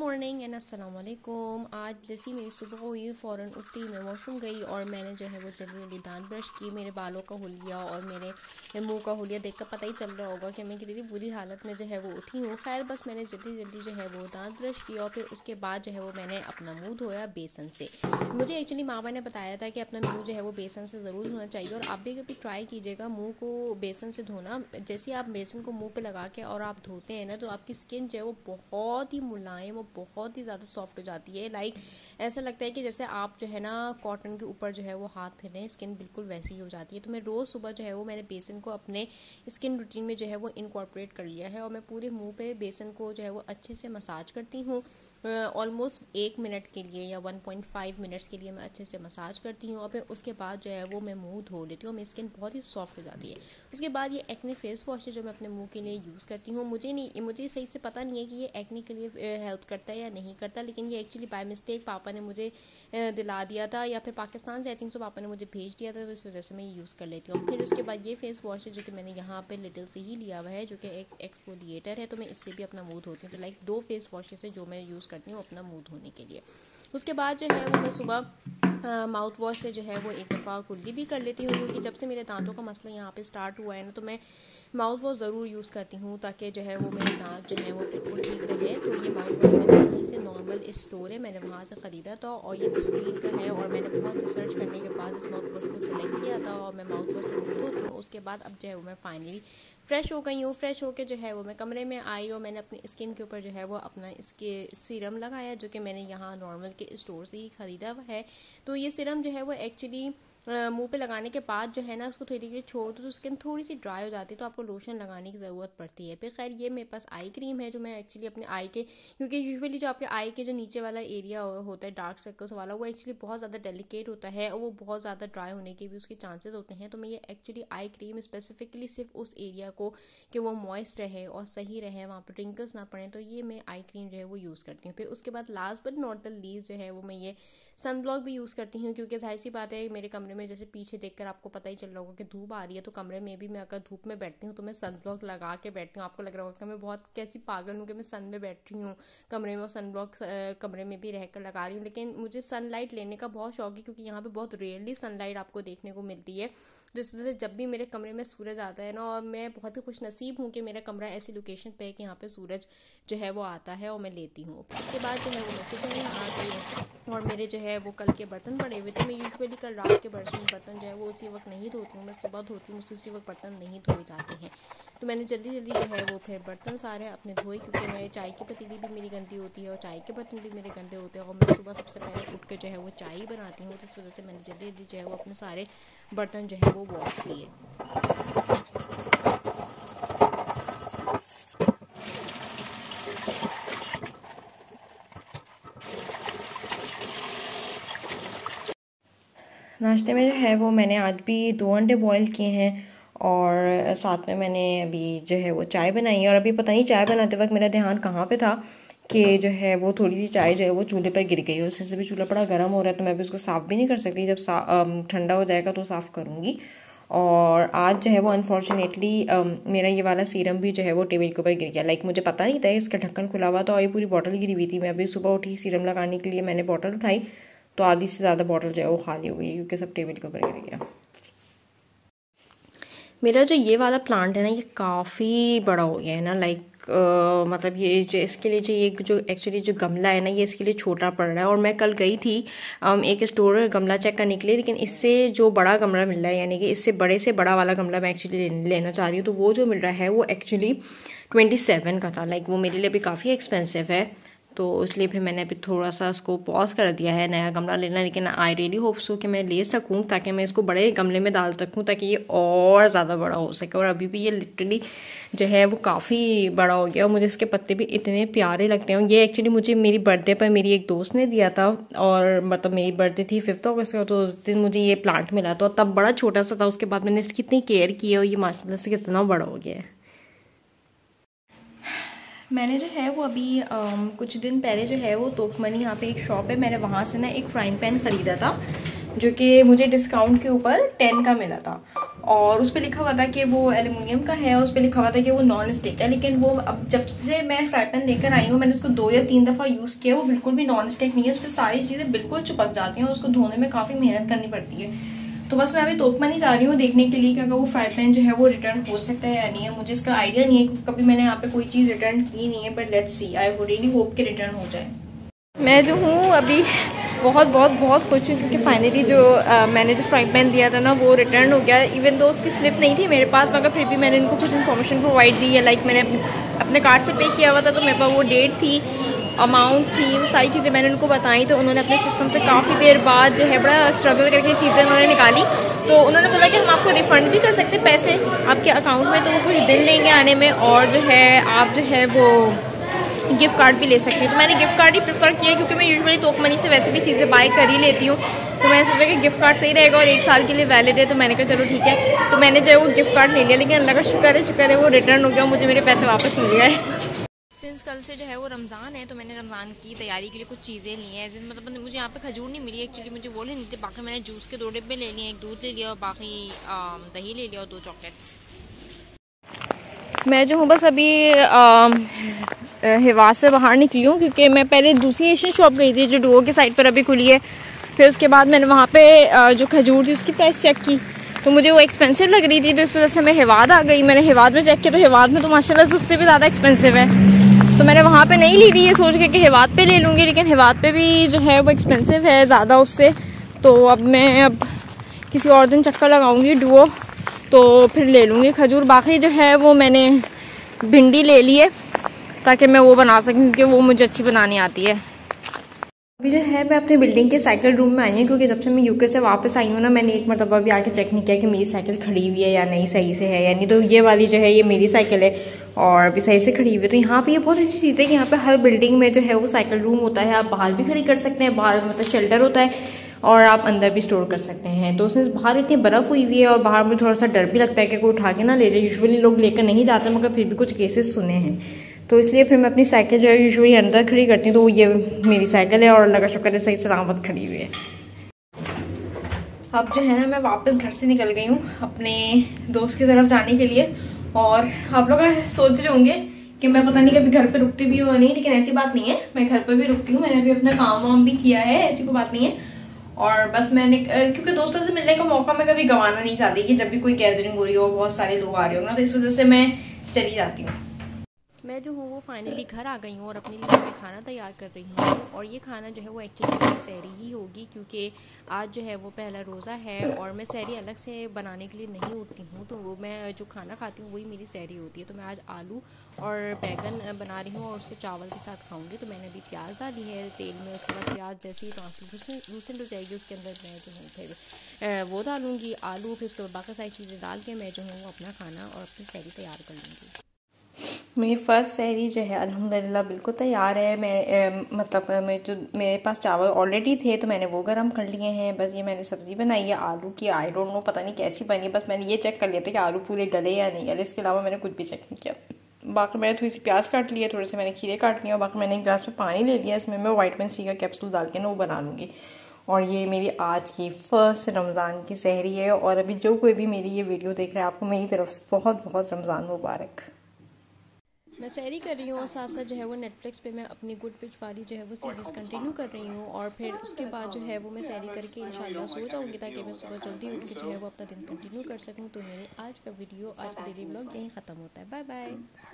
Morning and अस्सलाम वालेकुम। आज जैसी मेरी सुबह हुई फ़ौरन उठती मैं वॉशरूम गई और मैंने जो है वो जल्दी जल्दी दांत ब्रश किए। मेरे बालों का हुलिया और मेरे मुंह का हुलिया देखकर पता ही चल रहा होगा कि मैं कितनी बुरी हालत में जो है वो उठी हूँ। खैर बस मैंने जल्दी जल्दी जो है वो दांत ब्रश किया और फिर उसके बाद जो है वो मैंने अपना मुँह धोया बेसन से। मुझे एक्चुअली मामा ने बताया था कि अपना मुँह जो है वो बेसन से ज़रूर धोना चाहिए और आप भी कभी ट्राई कीजिएगा मुँह को बेसन से धोना। जैसे आप बेसन को मुँह पर लगा के और आप धोते हैं ना तो आपकी स्किन जो है वो बहुत ही मुलायम, वो बहुत ही ज़्यादा सॉफ्ट हो जाती है। लाइक ऐसा लगता है कि जैसे आप जो है ना कॉटन के ऊपर जो है वो हाथ फेर रहे हैं, स्किन बिल्कुल वैसी ही हो जाती है। तो मैं रोज़ सुबह जो है वो मैंने बेसन को अपने स्किन रूटीन में जो है वो इनकॉर्पोरेट कर लिया है और मैं पूरे मुंह पे बेसन को जो है वो अच्छे से मसाज करती हूँ। ऑलमोस्ट 1 मिनट के लिए या 1.5 मिनट्स के लिए मैं अच्छे से मसाज करती हूँ और फिर उसके बाद जो है वो मैं मुँह धो लेती हूँ। मेरी स्किन बहुत ही सॉफ्ट हो जाती है। उसके बाद ये एक्ने फेस वॉश है जो मैं अपने मुँह के लिए यूज़ करती हूँ। मुझे सही से पता नहीं है कि ये एक्ने के लिए हेल्प करता है या नहीं करता, लेकिन ये एक्चुअली बाय मिस्टेक पापा ने मुझे दिला दिया था या फिर पाकिस्तान से आई थिंक सो पापा ने मुझे भेज दिया था, तो इस वजह से मैं ये यूज़ कर लेती हूँ। फिर उसके बाद ये फेस वॉश है जो कि मैंने यहाँ पे लिटिल से ही लिया हुआ है, जो कि एक एक्सफोलिएटर है, तो मैं इससे भी अपना मुँह धोती हूँ। तो लाइक 2 फेस वॉशेस है जो मैं यूज़ करती हूँ अपना मुँह धोने के लिए। उसके बाद जो है वो मैं सुबह माउथ वॉश से जो है वो एक दफ़ा कुल्ली भी कर लेती हूँ, क्योंकि जब से मेरे दांतों का मसला यहाँ पे स्टार्ट हुआ है ना तो मैं माउथ वॉश ज़रूर यूज़ करती हूँ ताकि जो है वो मेरे दांत जो है वो बिल्कुल ठीक रहे। तो ये माउथ वॉश मैंने यहीं से नॉर्मल स्टोर है, मैंने वहाँ से ख़रीदा था और ये लिस्ट्रीन का है और मैंने बहुत रिसर्च करने के बाद इस माउथ वॉश को सिलेक्ट किया था और मैं माउथ वॉश से मुँह धोती हूँ। उसके बाद अब जो है वो मैं फाइनली फ़्रेश हो गई हूँ। फ्रेश होकर जो है वो मैं कमरे में आई और मैंने अपनी स्किन के ऊपर जो है वो अपना इसके सीरम लगाया, जो कि मैंने यहाँ नॉर्मल के स्टोर से ही ख़रीदा हुआ है। तो ये सीरम जो है वो एक्चुअली मुंह पे लगाने के बाद जो है ना उसको थोड़ी देर छोड़ दो तो स्किन थोड़ी सी ड्राई हो जाती है, तो आपको लोशन लगाने की ज़रूरत पड़ती है। फिर खैर ये मेरे पास आई क्रीम है जो मैं एक्चुअली अपने आई के, क्योंकि यूजुअली जो आपके आई के जो नीचे वाला एरिया होता है डार्क सर्कल्स वाला, वो एक्चुअली बहुत ज़्यादा डेलिकेट होता है और वो बहुत ज़्यादा ड्राई होने के भी उसके चांसेस होते हैं। तो मैं ये एक्चुअली आई क्रीम स्पेसिफिकली सिर्फ उस एरिया को कि वो मॉइस्ट रहे और सही रहे, वहाँ पर रिंकल्स ना पड़े, तो ये मैं आई क्रीम जो है वो यूज़ करती हूँ। फिर उसके बाद last but not the least जो है वो मैं ये सन ब्लॉक भी यूज़ करती हूँ, क्योंकि जाहिर सी बात है मेरे कमरे में जैसे पीछे देखकर आपको पता ही चल रहा होगा कि धूप आ रही है, तो कमरे में भी मैं अगर धूप में बैठती हूँ तो मैं सन ब्लॉक लगा के बैठती हूँ। आपको लग रहा होगा कि मैं बहुत कैसी पागल हूँ कि मैं सन में बैठ रही हूँ कमरे में और सन ब्लॉक कमरे में भी रहकर लगा रही हूँ, लेकिन मुझे सनलाइट लेने का बहुत शौक है, क्योंकि यहाँ पे बहुत रेयरली सनलाइट आपको देखने को मिलती है, जिस वजह से जब भी मेरे कमरे में सूरज आता है ना, और मैं बहुत ही खुश नसीब हूँ कि मेरा कमरा ऐसी लोकेशन पे है कि यहाँ पे सूरज जो है वो आता है और मैं लेती हूँ। उसके बाद जो है वो मैं किचन में आ गई और मेरे जो है वो कल के बर्तन पड़े हुए थे। मैं यूजुअली कल रात के बर्तन जो है वो उसी वक्त नहीं धोती हूँ, मैं सुबह धोती हूँ, मुझसे उसी वक्त बर्तन नहीं धोए जाते हैं। तो मैंने जल्दी जल्दी जो है वो फिर बर्तन सारे अपने धोए, क्योंकि मैं चाय की पतीली भी मेरी गंदी होती है और चाय के बर्तन भी मेरे गंदे होते हैं और मैं सुबह सबसे पहले उठ के जो है वो चाय बनाती हूँ, तो इस वजह से मैंने जल्दी जल्दी जो है वो अपने सारे बर्तन जो है वो वॉश किए। नाश्ते में जो है वो मैंने आज भी 2 अंडे बॉईल किए हैं और साथ में मैंने अभी जो है वो चाय बनाई है। और अभी पता नहीं चाय बनाते वक्त मेरा ध्यान कहाँ पे था कि जो है वो थोड़ी सी चाय जो है वो चूल्हे पर गिर गई। उससे भी चूल्हा बड़ा गर्म हो रहा है, तो मैं भी उसको साफ़ भी नहीं कर सकती, जब ठंडा हो जाएगा तो साफ़ करूँगी। और आज जो है वो अनफॉर्चुनेटली मेरा ये वाला सीरम भी जो है वो टेबल के ऊपर गिर गया। लाइक मुझे पता नहीं था, इसका ढक्कन खुला हुआ था और ये पूरी बॉटल गिरी हुई थी। मैं अभी सुबह उठी सीरम लगाने के लिए मैंने बॉटल उठाई तो आधी से ज़्यादा बॉटल जो है वो खाली हो गई, क्योंकि सब टेबल के ऊपर गिर गया। मेरा जो ये वाला प्लांट है ना ये काफ़ी बड़ा हो गया है ना, लाइक मतलब ये जो इसके लिए जो एक्चुअली जो गमला है ना ये इसके लिए छोटा पड़ रहा है। और मैं कल गई थी एक स्टोर गमला चेक करने के लिए, लेकिन इससे जो बड़ा गमला मिल रहा है, यानी कि इससे बड़े से बड़ा वाला गमला मैं एक्चुअली लेना चाह रही हूँ, तो वो जो मिल रहा है वो एक्चुअली 27 का था। लाइक वो मेरे लिए भी काफ़ी एक्सपेंसिव है, तो इसलिए फिर मैंने अभी थोड़ा सा उसको पॉज कर दिया है नया गमला लेना। लेकिन आई रियली होप सो कि मैं ले सकूं, ताकि मैं इसको बड़े गमले में डाल सकूं ताकि ये और ज़्यादा बड़ा हो सके। और अभी भी ये लिटरली जो है वो काफ़ी बड़ा हो गया और मुझे इसके पत्ते भी इतने प्यारे लगते हैं। ये एक्चुअली मुझे मेरी बर्थडे पर मेरी एक दोस्त ने दिया था, और मतलब मेरी बर्थडे थी 5 अगस्त का, तो उस दिन मुझे ये प्लांट मिला था, तब बड़ा छोटा सा था। उसके बाद मैंने इसकी इतनी केयर की है और ये माशाल्लाह से कितना बड़ा हो गया है। मैंने जो है वो अभी कुछ दिन पहले जो है वो तोकमनी यहाँ पे एक शॉप है, मैंने वहाँ से ना एक फ्राइंग पैन ख़रीदा था जो कि मुझे डिस्काउंट के ऊपर 10 का मिला था। और उस पर लिखा हुआ था कि वो एल्युमिनियम का है, उस पर लिखा हुआ था कि वो नॉन स्टिक है। लेकिन वो अब जब से मैं फ्राई पैन लेकर आई हूँ, मैंने उसको 2 या 3 दफ़ा यूज़ किया, वो बिल्कुल भी नॉन स्टिक नहीं है। उस पर सारी चीज़ें बिल्कुल चिपक जाती हैं, उसको धोने में काफ़ी मेहनत करनी पड़ती है। तो बस मैं अभी तोकमनी जा रही हूँ देखने के लिए कि अगर वो फ्राई पैन जो है वो रिटर्न हो सकता है या नहीं है। मुझे इसका आइडिया नहीं है क्योंकि कभी मैंने यहाँ पे कोई चीज़ रिटर्न की नहीं है, but let's see, I would really hope कि रिटर्न हो जाए। मैं जो हूँ अभी बहुत बहुत बहुत खुश हूँ क्योंकि फाइनली जो मैंने जो फ्राई पैन दिया था ना वो रिटर्न हो गया। इवन दो उसकी स्लिप नहीं थी मेरे पास, मगर फिर भी मैंने इनको कुछ इन्फॉर्मेशन प्रोवाइड दी है। लाइक मैंने अपने कार्ड से पे किया हुआ था, तो मेरे पास वो डेट थी, अमाउंट थी, वो सारी चीज़ें मैंने उनको बताई। तो उन्होंने अपने सिस्टम से काफ़ी देर बाद जो है बड़ा स्ट्रगल करके चीज़ें उन्होंने निकाली। तो उन्होंने बोला कि हम आपको रिफ़ंड भी कर सकते हैं पैसे आपके अकाउंट में, तो वो कुछ दिन लेंगे आने में, और जो है आप जो है वो गिफ्ट कार्ड भी ले सकती हूँ। तो मैंने गिफ्ट कार्ड ही प्रेफर किया क्योंकि मैं यूजुअली तोकमनी से वैसे भी चीज़ें बाय कर ही लेती हूँ। तो मैंने सोचा कि गिफ्ट कार्ड सही रहेगा और 1 साल के लिए वैलिड है, तो मैंने कहा चलो ठीक है। तो मैंने जो है वो गिफ्ट कार्ड ले लिया, लेकिन अल्लाह का शुक्र है वो रिटर्न हो गया, मुझे मेरे पैसे वापस मिल गए। सिंस कल से जो है वो रमज़ान है, तो मैंने रमज़ान की तैयारी के लिए कुछ चीज़ें ली हैं। मतलब मुझे यहाँ पे खजूर नहीं मिली एक्चुअली, मुझे वो लेनी थी। बाकी मैंने जूस के 2 डिब्बे ले लिए, एक दूध ले लिया और बाकी दही ले लिया और 2 चॉकलेट्स। मैं जो हूँ बस अभी हिवा से बाहर निकली हूँ क्योंकि मैं पहले दूसरी एशियन शॉप गई थी जो डुओ के साइड पर अभी खुली है। फिर उसके बाद मैंने वहाँ पे जो खजूर थी उसकी प्राइस चेक की, तो मुझे वो एक्सपेंसिव लग रही थी, तो इस वजह से मैं हिवाद आ गई। मैंने हिवाद में चेक किया तो हिवाद में तो माशाल्लाह से उससे भी ज़्यादा एक्सपेंसिव है, तो मैंने वहाँ पे नहीं ली थी ये सोच के कि हिवाद पे ले लूँगी, लेकिन हिवाद पे भी जो है वो एक्सपेंसिव है ज़्यादा उससे। तो अब मैं किसी और दिन चक्कर लगाऊँगी डुओ, तो फिर ले लूँगी खजूर। बाकी जो है वो मैंने भिंडी ले ली है ताकि मैं वो बना सकूँ क्योंकि वो मुझे अच्छी बनानी आती है। अभी जो है मैं अपनी बिल्डिंग के साइकिल रूम में आई हूँ क्योंकि जब से मैं यूके से वापस आई हूँ ना, मैंने एक मरतबा भी आके चेक नहीं किया कि मेरी साइकिल खड़ी हुई है या नहीं, सही से है या नहीं। तो ये वाली जो है ये मेरी साइकिल है और अभी सही से खड़ी हुई है। तो यहाँ पे ये बहुत अच्छी चीज़ है कि यहाँ पे हर बिल्डिंग में जो है वो साइकिल रूम होता है। आप बाहर भी खड़ी कर सकते हैं, बाहर मतलब शेल्टर होता है, और आप अंदर भी स्टोर कर सकते हैं। तो उसमें बाहर इतनी बर्फ़ हुई हुई है और बाहर मुझे थोड़ा सा डर भी लगता है कि कोई उठा के ना ले जाए। यूजुअली लोग लेकर नहीं जाते, मगर फिर भी कुछ केसेस सुने हैं, तो इसलिए फिर मैं अपनी साइकिल जो है यूजुअली अंदर खड़ी करती हूँ। तो ये मेरी साइकिल है और अल्लाह का शुक्र है सही सलामत खड़ी हुई है। अब जो है ना मैं वापस घर से निकल गई हूँ अपने दोस्त की तरफ जाने के लिए। और आप लोग सोच रहे होंगे कि मैं पता नहीं कभी घर पे रुकती भी हूँ नहीं, लेकिन ऐसी बात नहीं है, मैं घर पे भी रुकती हूँ। मैंने भी अपना काम वाम भी किया है, ऐसी कोई बात नहीं है। और बस मैंने क्योंकि दोस्तों से मिलने का मौका मैं कभी गंवाना नहीं चाहती कि जब भी कोई गैदरिंग हो रही हो, बहुत सारे लोग आ रहे हो ना, तो इस वजह से मैं चली जाती हूँ। मैं जो हूँ वो फाइनली घर आ गई हूँ और अपने लिए मैं खाना तैयार कर रही हूँ। और ये खाना जो है वो एक्चुअली मेरी सहरी ही होगी क्योंकि आज जो है वो पहला रोज़ा है और मैं सहरी अलग से बनाने के लिए नहीं उठती हूँ। तो वो मैं जो खाना खाती हूँ वही मेरी सहरी होती है। तो मैं आज आलू और बैगन बना रही हूँ और उसको चावल के साथ खाऊँगी। तो मैंने अभी प्याज डाली है तेल में, उसके बाद प्याज जैसे ही ट्रांसलूसेंट हो जाएगी उसके अंदर मैं जो हूँ फिर वो डालूँगी आलू, फिर उसके बाद बाकी सारी चीज़ें डाल के मैं जो हूँ अपना खाना और अपनी सहरी तैयार कर लूँगी। मेरी फ़र्स्ट सहरी जो है अल्हम्दुलिल्लाह बिल्कुल तैयार है। मेरे पास चावल ऑलरेडी थे तो मैंने वो गर्म कर लिए हैं। बस ये मैंने सब्ज़ी बनाई है आलू की, आई डोंट नो पता नहीं कैसी बनी, बस मैंने ये चेक कर लिया था कि आलू पूरे गले या नहीं गले, इसके अलावा मैंने कुछ भी चेक नहीं किया। बाकी मैंने थोड़ी सी प्याज काट लिया, थोड़े से मैंने खीरे काट लिया और बाकी मैंने एक गिलास में पानी ले लिया, इसमें मैं विटामिन सी का कैप्सूल डाल के ना वो बना लूँगी। और ये मेरी आज की फ़र्स्ट रमज़ान की सहरी है। और अभी जो कोई भी मेरी ये वीडियो देख रहा है, आपको मेरी तरफ से बहुत बहुत रमज़ान मुबारक। मैं सहरी कर रही हूँ और साथ साथ जो है वो नेटफ्लिक्स पे मैं अपनी गुड विच वाली जो है वो सीरीज़ कंटिन्यू कर रही हूँ। और फिर उसके बाद जो है वो मैं सहरी करके इंशाल्लाह सो जाऊँगी ताकि मैं सुबह जल्दी उठ के जो है वो अपना दिन कंटिन्यू कर सकूँ। तो मेरे आज का वीडियो, आज का डेली व्लॉग यहीं ख़त्म होता है। Bye bye.